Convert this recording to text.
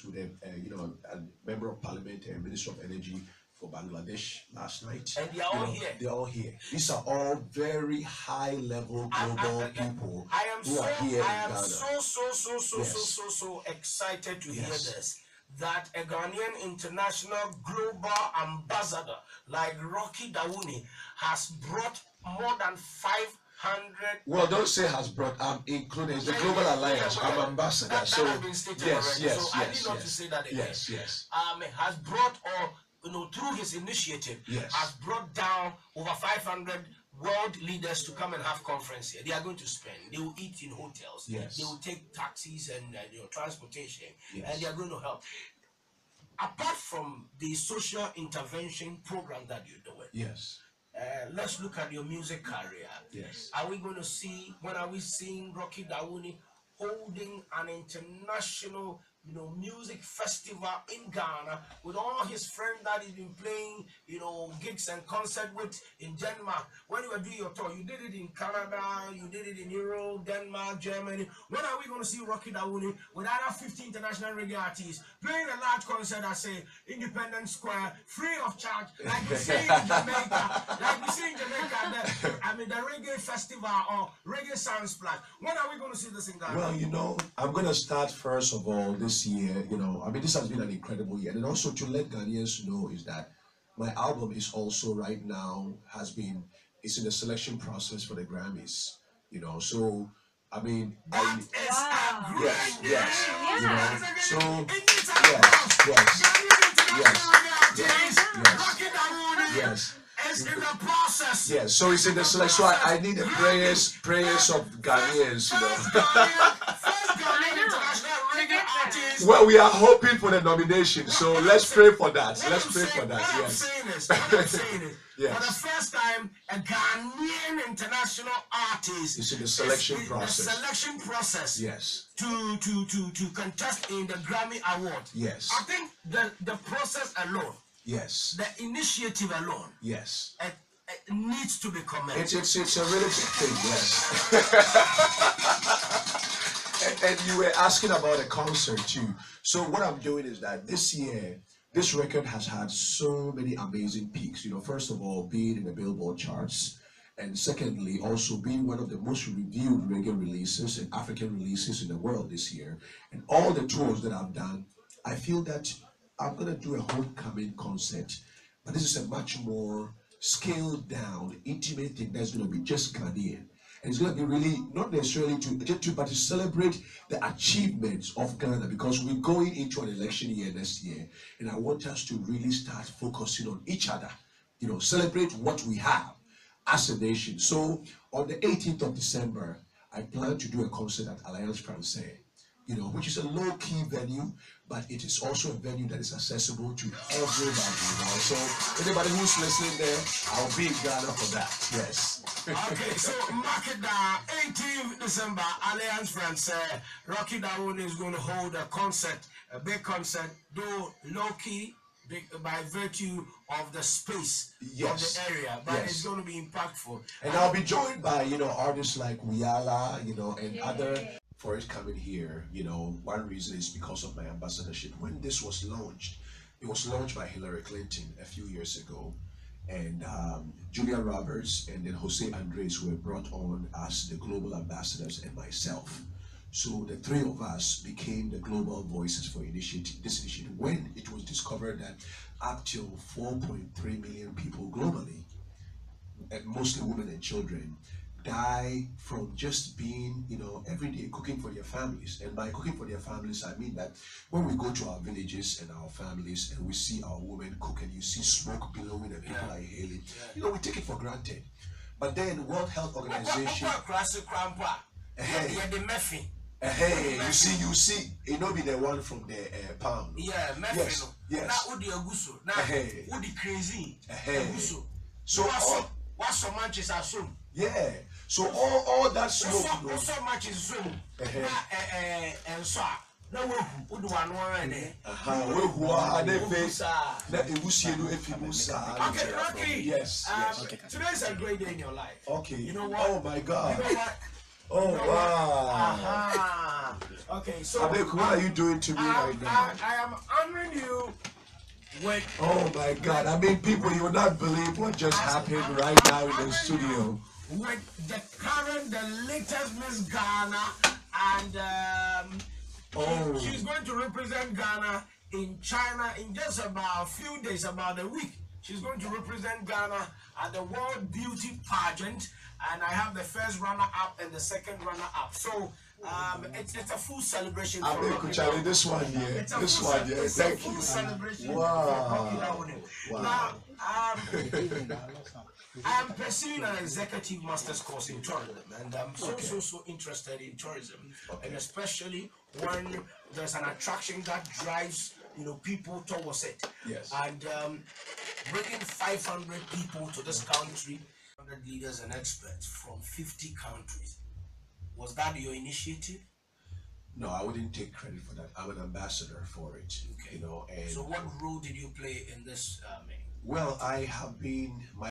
to the a member of parliament and minister of energy for Bangladesh last night. And they are all here. They're all here. These are all very high level global people who are here I in am Ghana. so excited to hear this. That a Ghanaian international global ambassador like Rocky Dawuni has brought more than 500. Well, don't say has brought. I'm included. It's the Global Alliance. I'm ambassador. That So has been stated yes, already. yes, So I yes, need not yes. to say that again. Yes. Has brought, or through his initiative, Yes. has brought down over 500 world leaders to come and have conference here. They are going to spend. They will eat in hotels. Yes. They will take taxis and transportation, Yes. and they are going to help. Apart from the social intervention program that you're doing, Yes. let's look at your music career. Yes. Are we going to see, when are we seeing Rocky Dawuni holding an international, music festival in Ghana with all his friends that he's been playing, gigs and concert with in Denmark? When you were doing your tour, you did it in Canada, you did it in Europe, Denmark, Germany. When are we going to see Rocky Dawuni with other 50 international reggae artists playing a large concert at, say, Independence Square, free of charge, like we see in Jamaica, the reggae festival or reggae sound splash? When are we going to see this in Ghana? Well, I'm going to start first of all this year. This has been an incredible year, and also to let Ghanaians know is that my album is also right now it's in the selection process for the Grammys. So yes. It's in the process. Yes, so it's in the selection. So I need the prayers of Ghanaians, Well, we are hoping for the nomination, so let's pray for that. Let's pray for that. Yes. Yes. For the first time, a Ghanaian international artist is in the selection process. The selection process. Yes. To contest in the Grammy Award. Yes. I think the process alone. Yes. The initiative alone. Yes. It needs to be commended. It's a really big thing. Yes. and you were asking about a concert too. So what I'm doing is that this year, this record has had so many amazing peaks. First of all, being in the Billboard charts, and secondly, also being one of the most reviewed reggae releases and African releases in the world this year. And all the tours that I've done, I feel that I'm going to do a homecoming concert, but this is a much more scaled down, intimate thing that's going to be just Ghanaian. And it's going to be really not necessarily but to celebrate the achievements of Ghana, because we're going into an election year next year, and I want us to really start focusing on each other, celebrate what we have as a nation. So on the 18th of December, I plan to do a concert at Alliance Francaise, which is a low-key venue, but it is also a venue that is accessible to everybody. So anybody who's listening there, I'll be in Ghana for that. Yes. Okay, so mark it down. 18th December, Alliance Francaise. Rocky Dawuni is going to hold a concert, a big concert, though low-key, by virtue of the space of the area, but it's going to be impactful. And I'll be joined by artists like Wiala, and other. For it coming here, one reason is because of my ambassadorship. When this was launched, it was launched by Hillary Clinton a few years ago, and Julia Roberts and then Jose Andres were brought on as the global ambassadors, and myself. So the three of us became the global voices for this initiative. When it was discovered that up to 4.3 million people globally, and mostly women and children, die from just being, every day cooking for their families. And by cooking for their families, I mean that when we go to our villages and our families and we see our women cook and you see smoke billowing and people are inhaling, we take it for granted. But then the World Health Organization... Hey, you see, it not be the one from the pound. Yeah, yes. Crazy. So what's so much is assumed? Yeah. So all that smoke. So much is assumed. And so. Now we do one more. Okay, Rocky. Yes. Today's a great day in your life. Okay. You know what? Oh my God. You know what? Oh wow. Aha. Okay, so Abeg, what are you doing to me right now? I am honoring you with. Oh my God! I mean, people, you will not believe what just happened right now in the studio. With the latest Miss Ghana, and Oh. she's going to represent Ghana in China in just about a few days, about a week. She's going to represent Ghana at the World Beauty Pageant, and I have the first runner-up and the second runner-up. So it's a full celebration. I mean, Kuchali, this one here, thank you. Celebration. Wow. Now, I'm pursuing an executive master's course in tourism, and I'm so interested in tourism, and especially when there's an attraction that drives people towards it. Yes. And bringing 500 people to this country, 100 leaders and experts from 50 countries. Was that your initiative? No, I wouldn't take credit for that. I'm an ambassador for it. Okay. And so what role did you play in this? well, I have been